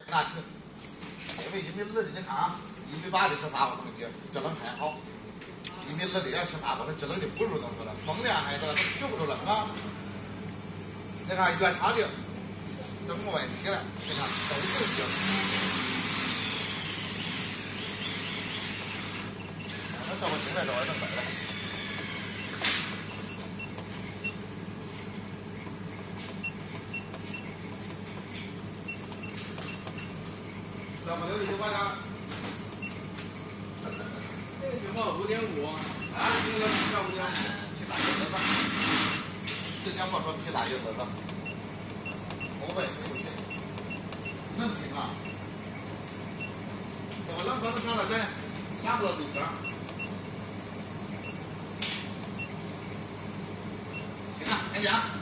拿去，这位1.2米，你看啊，1.8米的是啥个东西？制冷还好，1.2米的要是那个，它制冷就不如东西了，风凉还是久不住冷啊。你看原厂的，这没问题了，你看都是硬。那这么现在这玩意儿能买了。怎么留的900的？ 这毛5.5 啊， 这个小5.5， 皮大叶子子，这家伙说皮大叶子子，后背是不行，能行啊？这个冷可能想到这，想不到对边。行啊，再见啊。